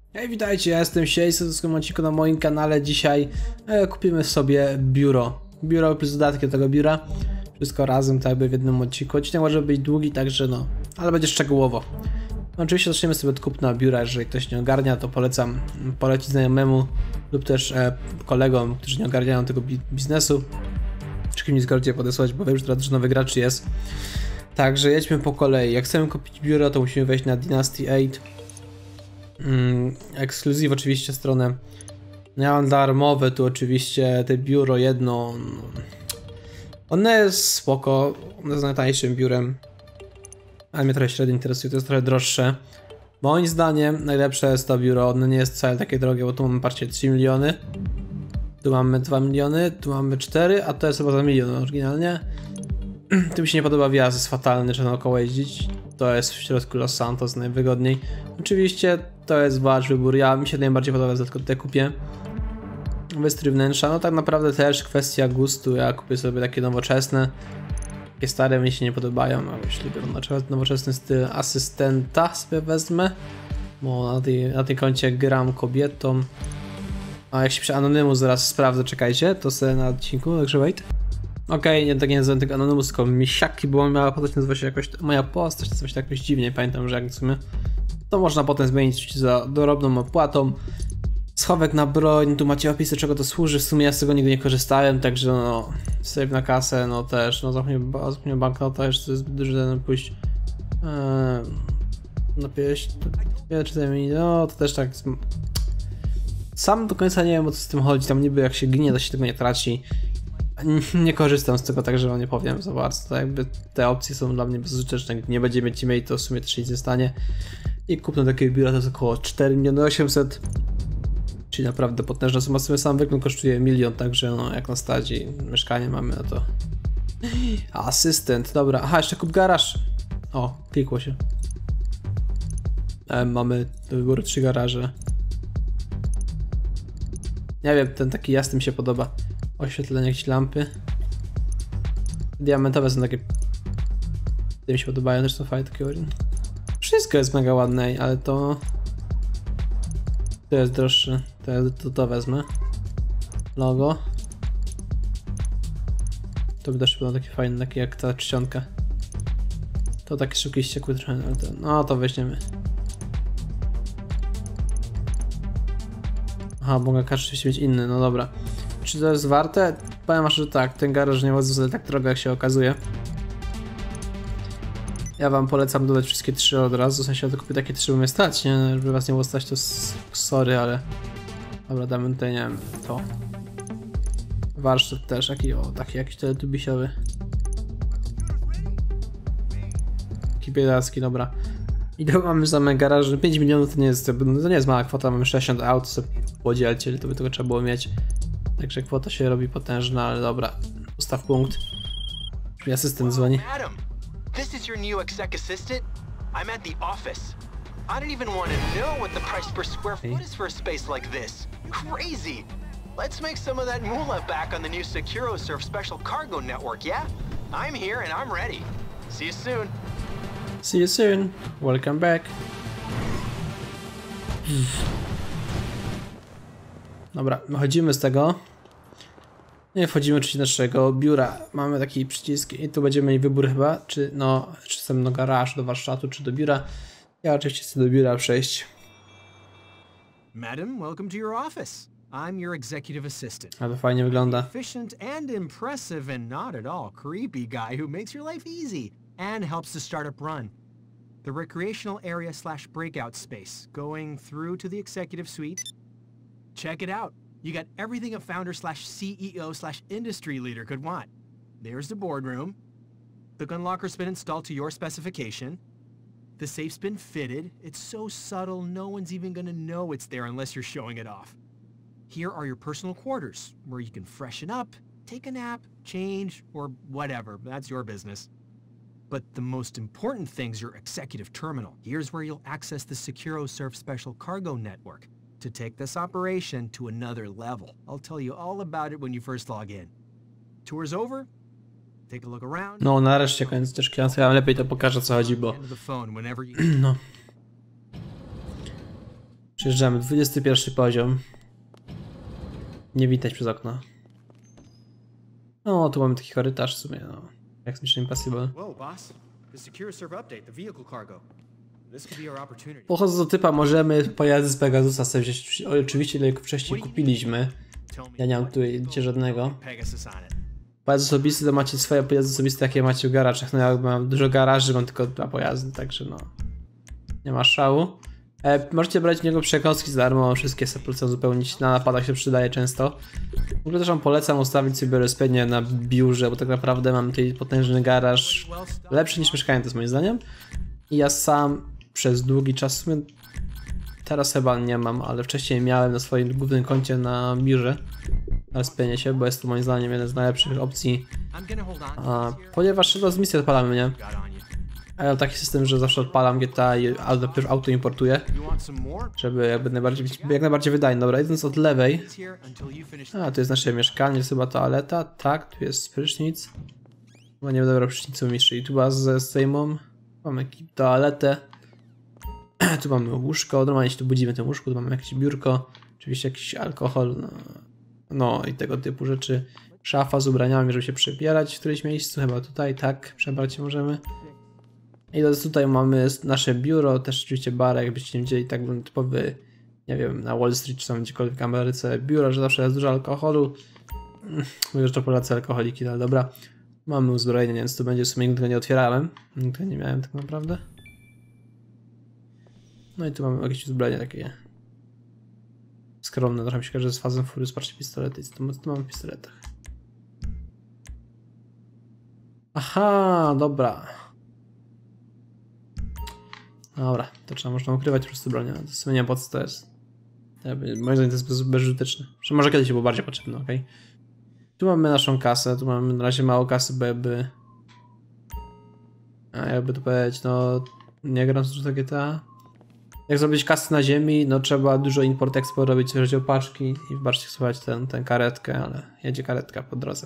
Hej, witajcie, ja jestem Siejs, w tym odcinku na moim kanale. Dzisiaj kupimy sobie biuro. Biuro plus dodatki do tego biura. Wszystko razem, tak jakby w jednym odcinku. Odcinek może być długi, także no, ale będzie szczegółowo. No, oczywiście zaczniemy sobie od kupna biura. Jeżeli ktoś nie ogarnia, to polecam polecić znajomemu lub też kolegom, którzy nie ogarniają tego biznesu. Czy kim Discordzie podesłać, bo wiem, że teraz dużo nowych graczy jest. Także jedźmy po kolei. Jak chcemy kupić biuro, to musimy wejść na Dynasty 8. Ekskluzyw oczywiście stronę. Ja mam darmowe tu oczywiście te biuro jedno. One jest spoko, one jest najtańszym biurem, ale mnie trochę średnio interesuje, to jest trochę droższe. Moim zdaniem najlepsze jest to biuro, ono nie jest wcale takie drogie, bo tu mamy parcie 3 miliony. Tu mamy 2 miliony, tu mamy 4, a to jest chyba za milion oryginalnie. Tym się nie podoba wjazd, jest fatalny, trzeba naokoło jeździć. To jest w środku Los Santos najwygodniej. Oczywiście to jest wasz wybór, mi się najbardziej podoba, dlatego tutaj kupię. Wystrój wnętrza, no tak naprawdę też kwestia gustu, ja kupię sobie takie nowoczesne. Takie stare mi się nie podobają, ale jeśli biorę nowoczesny styl asystenta sobie wezmę. Bo na tej koncie gram kobietą. A jak się pisze Anonymous, zaraz sprawdzę, czekajcie, to sobie na odcinku, także wait. Okej, nie, tak nie nazywam tego Anonymous, tylko Misiaki, bo moja postać nazywa się jakoś, moja postać nazywa się jakoś dziwnie, pamiętam, że jak w sumie to można potem zmienić za dorobną opłatą. Schowek na broń, tu macie opis, do czego to służy, w sumie ja z tego nigdy nie korzystałem, także no, save na kasę, no też, no zapomnę banknota, jeszcze jest duży pójść, no czy zamienić, no to też tak, sam do końca nie wiem, o co z tym chodzi, tam niby jak się ginie, to się tego nie traci. Nie korzystam z tego, także wam nie powiem za bardzo. To jakby te opcje są dla mnie bezużyteczne. Gdy nie będziemy mieli, to w sumie też nic nie stanie. I kupno takiego biura to jest około 4 800 000. Czyli naprawdę potężna suma. Sobie sam wygląd kosztuje 1 milion, także no, jak na stadzi mieszkanie mamy, no to... Asystent, dobra. Aha, jeszcze kup garaż. O, klikło się. Mamy do wyboru 3 garaże. Nie wiem, ten taki jasny mi się podoba. Oświetlenie, jakieś lampy. Diamentowe są takie. Te mi się podobają, też są fajne takie. Wszystko jest mega ładne, ale to jest droższe. To wezmę. Logo. To by też było takie fajne, takie jak ta czcionka. To takie szybkie ściekły trochę, ale to, no to weźmiemy. Aha, mogę oczywiście mieć inny, no dobra. Czy to jest warte? Powiem wam, że tak, ten garaż nie jest tak drogo, jak się okazuje. Ja wam polecam dodać wszystkie 3 od razu, w sensie ja to kupię takie 3, bo mnie stać, nie? Żeby was nie było stać, to sorry, ale... Dobra, damy tutaj, nie wiem, to. Warsztat też, taki jakiś teletubisiowy. Taki biedacki, dobra. I to mamy same garaże, 5 milionów to nie jest mała kwota, mamy 60 aut, sobie podzielcie, to by tego trzeba było mieć. Także kwota się robi potężna, ale dobra. Ustaw punkt. Mi asystent dzwoni. Madam, this is your new exec assistant. I'm at the office. I don't even want to know what the price per square foot is for a space like this. Crazy. Let's make some of that moolah back on the new SecuroServe special cargo network, yeah? I'm here and I'm ready. See you soon. See you soon. Welcome back. Dobra, wychodzimy z tego. Nie wchodzimy oczywiście do naszego biura. Mamy taki przycisk i tu będziemy mieli wybór chyba, czy chcemy do garażu, do warsztatu, czy do biura. Ja oczywiście chcę do biura przejść. Madam, welcome to your office. I'm your executive assistant. A to fajnie wygląda. Efficient and impressive and not at all creepy guy who makes your life easy and helps the startup run. The recreational area / breakout space going through to the executive suite. Check it out. You got everything a founder / CEO / industry leader could want. There's the boardroom. The gun locker's been installed to your specification. The safe's been fitted. It's so subtle, no one's even gonna know it's there unless you're showing it off. Here are your personal quarters, where you can freshen up, take a nap, change, or whatever. That's your business. But the most important thing's your executive terminal. Here's where you'll access the SecuroServe special cargo network to take this operation to another level. I'll tell you all about it when you first log in. Tour's over. Take a look around. No, nareszcie koniec też klasa, ja lepiej to pokażę, co chodzi, bo... No. Przejeżdżamy 21 poziom. Nie widać przez okno. No, tu mamy taki korytarz w sumie, no. Jak z Mission Impossible. Whoa, boss. The SecuroServe update, the vehicle cargo. This could be our opportunity. Pochodząc do typa, możemy pojazdy z Pegasusa sobie wziąć. Oczywiście, ile wcześniej kupiliśmy. Ja nie mam tu nigdzie żadnego. Pegasus on it. Pojazdy osobiste to macie swoje pojazdy osobiste, jakie macie w garażach. No ja mam dużo garaży, mam tylko 2 pojazdy, także no. Nie ma szału. Możecie brać w niego przekąski za darmo, wszystkie sobie polecam uzupełnić. Na napadach się przydaje często. W ogóle też wam polecam ustawić sobie rozpędnie na biurze, bo tak naprawdę mam tutaj potężny garaż. Lepszy niż mieszkanie, to jest moim zdaniem. I ja sam przez długi czas, w sumie teraz chyba nie mam, ale wcześniej miałem na swoim głównym koncie na biurze rozpędnie się, bo jest to moim zdaniem jedna z najlepszych opcji. Ponieważ z misji odpalamy, nie? A ja mam taki system, że zawsze odpalam GTA i auto importuję, żeby jak najbardziej wydajny. Dobra, idąc od lewej. A, tu jest nasze mieszkanie, jest chyba toaleta. Tak, tu jest prysznic. Chyba nie będę brał prysznicu mistrz. I tu z Sejmą. Mamy toaletę. Tu mamy łóżko. Normalnie się tu budzimy w tym łóżku. Tu mamy jakieś biurko. Oczywiście jakiś alkohol. No i tego typu rzeczy. Szafa z ubraniami, żeby się przebierać w którymś miejscu. Chyba tutaj, tak. Przebrać się możemy. I tutaj mamy nasze biuro, też oczywiście bar, jakbyście nie widzieli, tak bym typowy, nie wiem, na Wall Street czy tam gdziekolwiek w Ameryce biuro, że zawsze jest dużo alkoholu. Mówię, że to Polacy alkoholiki, ale dobra. Mamy uzbrojenie, więc to będzie w sumie, nigdy go nie otwierałem. Nigdy nie miałem tak naprawdę. No i tu mamy jakieś uzbrojenie takie skromne, trochę mi się kojarzy z Fazem Furious, patrzcie, pistolety, co tu mamy w pistoletach. Aha, dobra. Dobra, to trzeba można ukrywać po prostu bronię. To w sumie nie wiem, po co to jest. Moim zdaniem to jest bezużyteczne. Może kiedyś było bardziej potrzebne, ok? Tu mamy naszą kasę, tu mamy na razie mało kasy, bo jakby to powiedzieć, no nie gram z do GTA. Jak zrobić kasę na ziemi, no trzeba dużo import-export robić, jeżeli chodzi o paczki i wybaczcie słuchać tę karetkę, ale jedzie karetka po drodze.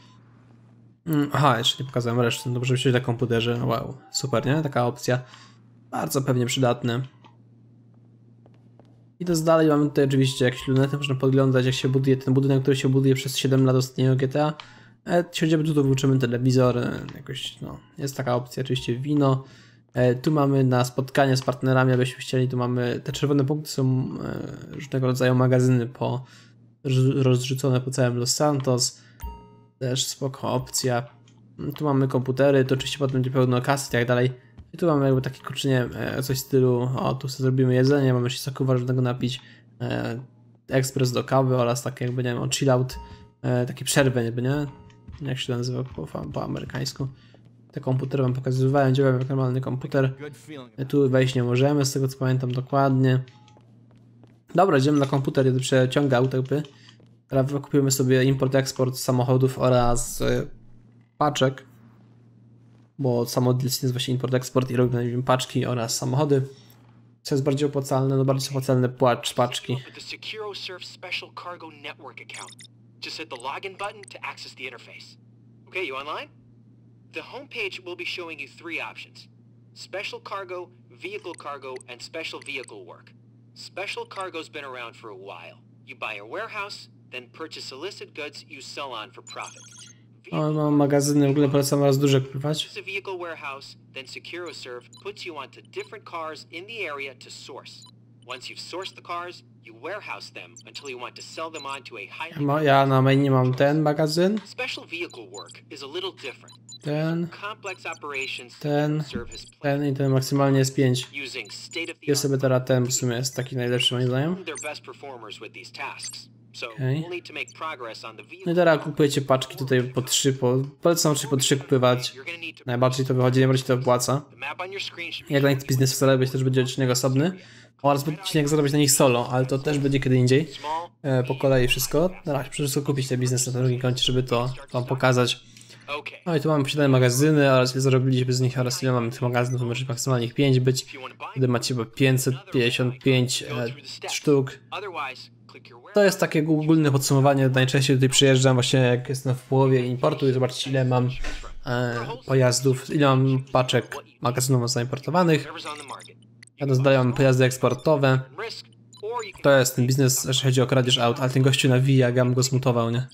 Aha, jeszcze nie pokazałem reszty, dobrze wsiąść na komputerze, wow, super, nie? Taka opcja. Bardzo pewnie przydatne. Idąc dalej, mamy tutaj oczywiście jakieś lunety, można podglądać jak się buduje ten budynek, który się buduje przez 7 lat ostatniego GTA. Siedzimy tu, włączymy telewizor, jakoś no, jest taka opcja, oczywiście wino. Tu mamy na spotkanie z partnerami, abyśmy chcieli, tu mamy, te czerwone punkty są różnego rodzaju magazyny rozrzucone po całym Los Santos. Też spoko opcja. Tu mamy komputery, to oczywiście potem będzie pełno kasy i tak dalej. I tu mamy jakby takie kurczę, nie wiem, coś w stylu, o tu sobie zrobimy jedzenie, mamy się soku warzywnego napić, ekspres do kawy oraz takie jakby, nie wiem, chill out, takie przerwy, jakby, nie? Jak się to nazywa po amerykańsku. Te komputery wam pokazywałem, działają jak normalny komputer. Tu wejść nie możemy, z tego co pamiętam dokładnie. Dobra, idziemy na komputer, jeden przeciągał jakby. Teraz kupimy sobie import-eksport samochodów oraz paczek. Bo samochód jest właśnie import-eksport i robimy paczki oraz samochody. Co jest bardziej opłacalne? No bardziej opłacalne paczki. The SecuroServe Special Cargo Network account. Just hit the login button to access the interface. Okay, you online? The homepage will be showing you 3 options. Special Cargo, Vehicle Cargo, and Special Vehicle Work. Special Cargo's been around for a while. You buy a warehouse, then purchase illicit goods you sell on for profit. O, mam magazyny, w ogóle polecam raz duże kupować. A vehicle warehouse, then SecuroServe puts you onto different cars in the area to source. Once you've sourced the cars, you warehouse them until you want to sell them on to a highly... Ja na mainie mam ten magazyn. Special vehicle work is a little different. Ten. Complex operations Ten. serve as Ten i ten maksymalnie jest 5. using state-of-the-art Jest sobie teraz ten, w sumie jest taki najlepszy moim zdaniem. their best performers with these tasks. So Okay. we'll need to make progress on the No vehicle. i teraz kupujecie paczki tutaj po 3, polecam po 3 kupywać. You're gonna need to Najbardziej to wychodzi, najbardziej to opłaca. the map on your screen should be Jak na nich biznesu zarabiać też będzie odcinek osobny. Oraz będzie odcinek zarabiać na nich solo, ale to też będzie kiedy indziej. small. Po kolei wszystko. Teraz przede wszystkim kupić te biznesy na drugim koncie, żeby to wam pokazać. Okay. No i tu mamy posiadane magazyny oraz ile zarobiliśmy z nich oraz ile mamy tych magazynów, może maksymalnie ich 5 być. If you want to buy Wtedy macie chyba 555 sztuk. otherwise, click your To jest takie ogólne podsumowanie. Najczęściej tutaj przyjeżdżam właśnie jak jestem w połowie importu i zobaczyć ile mam pojazdów, ile mam paczek magazynów zaimportowanych. whatever's on the market. Ja dodaję mam pojazdy eksportowe. Risk. To jest ten biznes, jeśli chodzi o kradzież aut, ale ten gościu nawija, jak ja bym go zmutował, nie?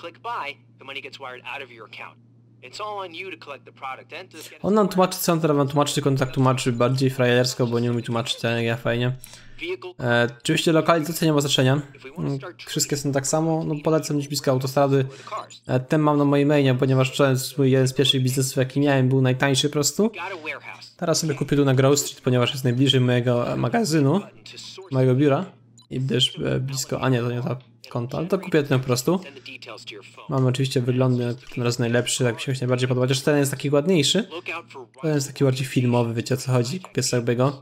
On nam tłumaczy, co on teraz wam tłumaczy, tylko on tak tłumaczy bardziej frajersko, bo nie umie tłumaczyć, jak ja fajnie. Oczywiście lokalizacja nie ma znaczenia. Wszystkie są tak samo, no polecam gdzieś blisko autostrady. Ten mam na mojej mainie, ponieważ to jest mój jeden z pierwszych biznesów, jaki miałem, był najtańszy po prostu. Teraz sobie kupię tu na Grove Street, ponieważ jest najbliżej mojego magazynu, mojego biura. I też blisko, a nie, to nie ta konta, ale to kupię ten po prostu. Mamy oczywiście wyglądy ten raz najlepszy, tak mi się najbardziej podoba, chociaż ten jest taki ładniejszy. Ten jest taki bardziej filmowy, wiecie o co chodzi, kupię sobie go.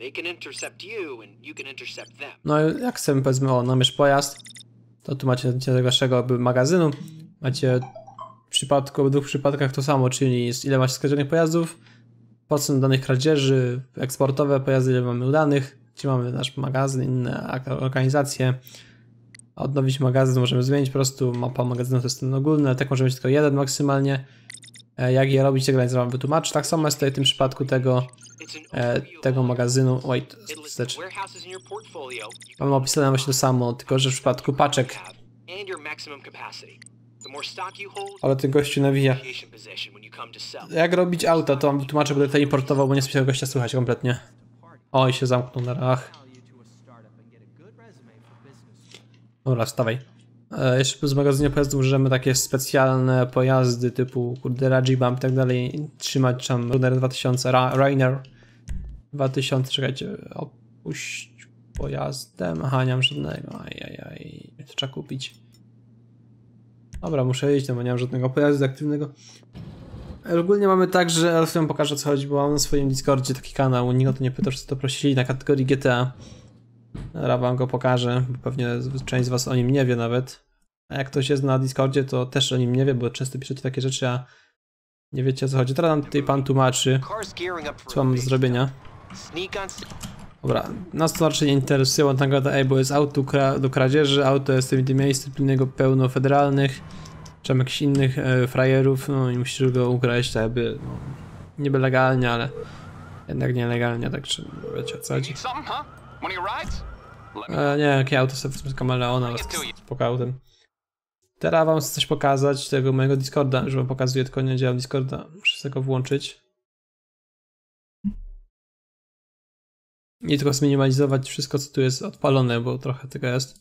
No jak chcemy, powiedzmy, o, namierz pojazd, to tu macie do waszego magazynu. Macie w dwóch przypadkach to samo, czyli ile macie skradzionych pojazdów, procent danych kradzieży, eksportowe pojazdy, ile mamy udanych, gdzie mamy nasz magazyn, inne organizacje. Odnowić magazyn możemy zmienić po prostu, mapa magazynu to jest ten ogólny, ale tak może być tylko jeden maksymalnie. Jak je robić, tego wam wytłumaczę. Tak samo jest tutaj w tym przypadku tego magazynu. Wait, wstecz. Mam opisane właśnie to samo, tylko że w przypadku paczek. Ale ten gościu nawija. Jak robić auta, to wam wytłumaczę, będę to importował, bo nie chcę gościa słuchać kompletnie. Oj, się zamknął na rach. Dobra, wstawaj. Jeszcze z magazynu pojazdów możemy takie specjalne pojazdy typu kurde Rajibam i tak dalej trzymać tam. Runner 2000, Rainer 2000, czekajcie, opuść pojazdem. Aha, nie mam żadnego, ajajaj, to trzeba kupić. Dobra, muszę iść, no bo nie mam żadnego pojazdu aktywnego. Ogólnie mamy tak, że ja wam pokażę o co chodzi, bo mam na swoim Discordzie taki kanał, nikt o to nie pytał, czy to prosili na kategorii GTA. Teraz wam go pokażę, bo pewnie część z was o nim nie wie nawet. A jak ktoś jest na Discordzie, to też o nim nie wie, bo często piszecie takie rzeczy, a nie wiecie o co chodzi. Teraz nam tutaj pan tłumaczy, co mam do zrobienia. Dobra, nas to raczej nie interesuje, on tam gada, bo jest auto do kradzieży, auto jest w tym miejscu pilnego pełno federalnych, czy tam jakichś innych frajerów, no i musisz go ukraść, tak jakby, no, niby legalnie, ale jednak nielegalnie, tak czy wiecie o co chodzi. Nie, jakie auto sobie z kameleona, ale spoko autem. Teraz wam chcę coś pokazać, tego mojego Discorda, że wam pokazuję, tylko nie działa Discorda, muszę sobie go włączyć. I tylko zminimalizować wszystko, co tu jest odpalone, bo trochę tego jest.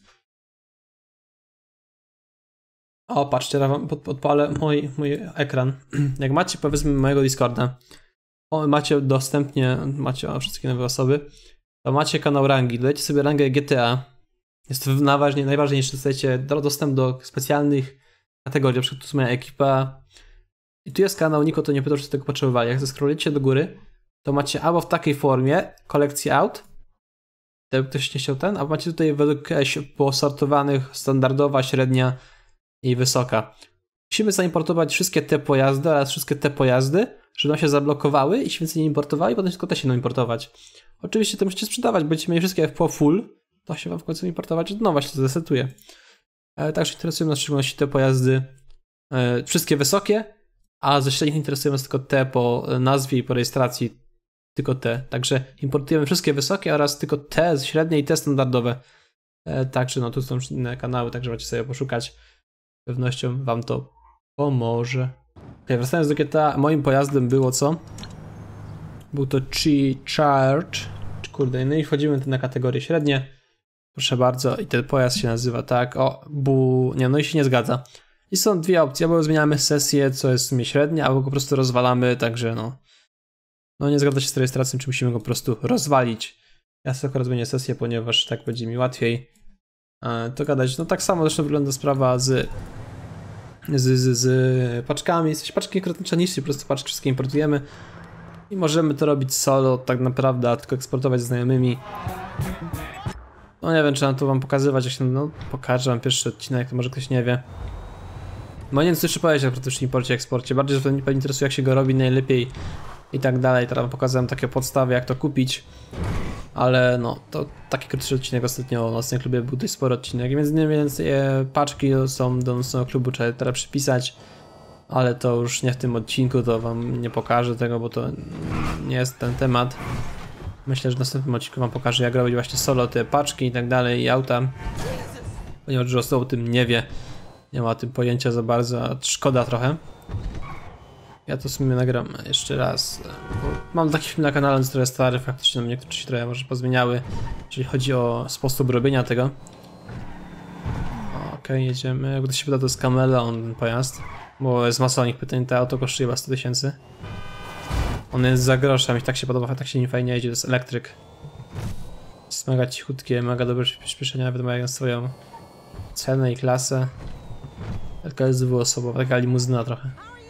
O, patrzcie, teraz wam odpalę mój ekran. Jak macie, powiedzmy, mojego Discorda, macie dostępnie, macie wszystkie nowe osoby, to macie kanał rangi, dodajcie sobie rangę GTA. Jest to najważniejsze, dostajecie dostęp do specjalnych kategorii, na przykład tu jest moja ekipa. I tu jest kanał, nikt o to nie pytał, czy tego potrzebowali. Jak zeskrolicie do góry, to macie albo w takiej formie kolekcję aut, gdyby ktoś nie chciał albo macie tutaj według posortowanych standardowa, średnia i wysoka. Musimy zaimportować wszystkie te pojazdy oraz wszystkie te pojazdy, żeby one się zablokowały i się więcej nie importowały i potem tylko te się importować. Oczywiście to musicie sprzedawać, będziecie mieli wszystkie po full, to się wam w końcu importować od nowa się to zresetuje. Także interesują nas w szczególności te pojazdy wszystkie wysokie, a ze średnich interesują nas tylko te po nazwie i po rejestracji, tylko te. Także importujemy wszystkie wysokie oraz tylko te średnie i te standardowe. Także no tu są inne kanały, także macie sobie poszukać. Z pewnością wam to pomoże. Okay, wracając do GTA, moim pojazdem było co? Był to Charge. Kurde, no i wchodzimy tu na kategorię średnie. Proszę bardzo, i ten pojazd się nazywa tak. Nie, no i się nie zgadza. I są dwie opcje, albo zmieniamy sesję, co jest w sumie średnie, albo go po prostu rozwalamy, także no. No nie zgadza się z rejestracją, czy musimy go po prostu rozwalić. Ja sobie akurat zmienię sesję, ponieważ tak będzie mi łatwiej to gadać. No tak samo zresztą wygląda sprawa z paczkami. Jesteś paczki krytyczne niż po prostu paczki wszystkie importujemy. I możemy to robić solo, tak naprawdę, a tylko eksportować z znajomymi. No nie wiem, czy mam to wam pokazywać, jak się, no pokażę wam pierwszy odcinek, to może ktoś nie wie. No nie wiem, co jeszcze powiedzieć o praktycznym imporcie i eksporcie, bardziej, że mnie interesuje, jak się go robi najlepiej i tak dalej. Teraz wam pokazałem takie podstawy, jak to kupić. Ale no, to taki krótszy odcinek ostatnio o nocnym klubie był dość spory odcinek. Między innymi paczki są do nocnego klubu, trzeba teraz przypisać. Ale to już nie w tym odcinku, to wam nie pokażę tego, bo to nie jest ten temat. Myślę, że w następnym odcinku wam pokażę, jak robić właśnie solo, te paczki i tak dalej, i auta. Ponieważ dużo osób o tym nie wie. Nie ma o tym pojęcia za bardzo, a szkoda trochę. Ja to w sumie nagram jeszcze raz, bo mam taki film na kanale, który jest stary, faktycznie no, niektóre się trochę może pozmieniały, jeżeli chodzi o sposób robienia tego. Okej, jedziemy. Jakby to się pyta, to jest Kameleon ten pojazd, bo jest masa o nich pytań, to auto kosztuje chyba 100 000. On jest za grosza, mi tak się podoba, tak się nim fajnie jedzie, to jest elektryk. Jest mega cichutkie, mega dobre przyspieszenia, wiadomo jak na swoją cenę i klasę. Taka jest dwuosobowa, taka limuzyna trochę.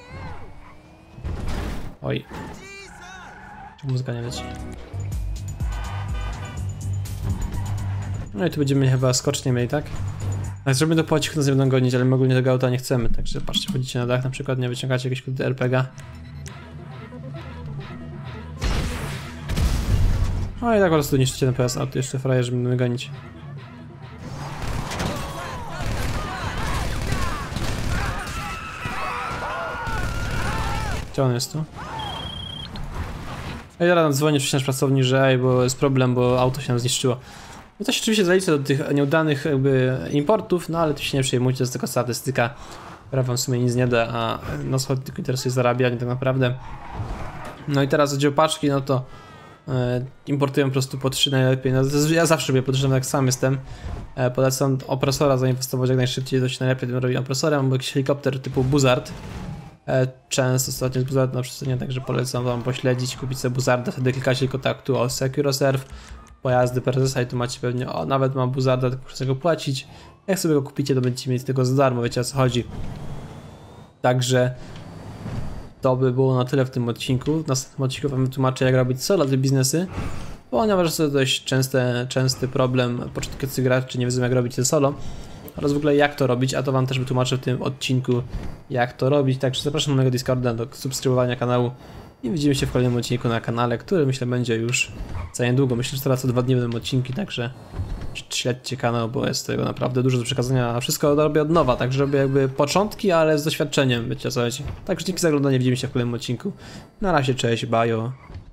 Oj. Czy muzyka nie leci? No i tu będziemy chyba skocznie mieli, tak? Jak zrobimy to po cichu, nas nie będą gonić, ale my ogólnie tego auta nie chcemy, także patrzcie, wchodzicie na dach na przykład, nie wyciągacie jakiegoś kurde RPG. No i tak po prostu niszczycie ten pojazd, a tu jeszcze frajerzy będziemy gonić. Gdzie on jest tu? I teraz nam dzwoni nasz pracownik, że ej, bo jest problem, bo auto się nam zniszczyło. No to się oczywiście zalicza do tych nieudanych jakby importów, no ale tu się nie przejmujcie, to jest tylko statystyka, która wam w sumie nic nie da, a nas tylko interesuje zarabianie tak naprawdę. No i teraz chodzi o paczki, no to importuję po prostu po 3 najlepiej. No, ja zawsze robię po 3, tak sam jestem. Polecam opresora zainwestować jak najszybciej, to się najlepiej tym robi opresorem, albo jakiś helikopter typu Buzzard. Często ostatnio z Buzzard na przestrzeni, także polecam wam pośledzić, kupić sobie Buzzarda, wtedy klikacie tylko kontaktu o SecuroServe, pojazdy prezesa i tu macie pewnie, o nawet mam Buzzarda, tylko muszę go płacić. Jak sobie go kupicie, to będziecie mieć tego za darmo, wiecie o co chodzi. Także to by było na tyle w tym odcinku. W następnym odcinku wam tłumaczę, jak robić solo te biznesy, ponieważ to jest dość częsty problem początkujących graczy, nie wiedzą jak robić te solo oraz w ogóle jak to robić, a to wam też wytłumaczę w tym odcinku jak to robić, także zapraszam na mojego Discorda do subskrybowania kanału i widzimy się w kolejnym odcinku na kanale, który myślę będzie już za niedługo. Myślę, że teraz co 2 dni będą odcinki, także śledźcie kanał, bo jest tego naprawdę dużo do przekazania, a wszystko robię od nowa, także robię jakby początki, ale z doświadczeniem, wiecie o co chodzi. Także dzięki za oglądanie, widzimy się w kolejnym odcinku. Na razie, cześć, bajo.